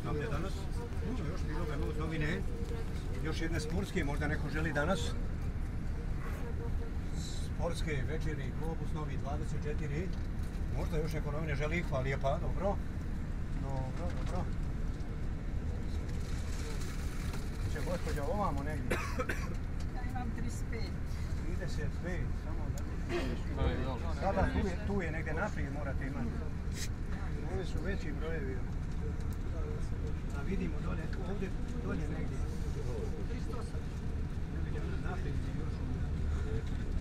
ovdje danas. Još bilo ga novine. Još jedne sportske, možda neko želi danas. Sportske večeri, Globus novi 24. Možda još neko novine želi, hvala lijepa, dobro. Dobro. Če gospođa ovamo negdje? Ja imam 35. 35, samo da... Sada tu je negdje naprijed morate imati. Ovi su veći brojevi. Da vidimo dolje, ovdje dolje negdje. 308. Naprijed još.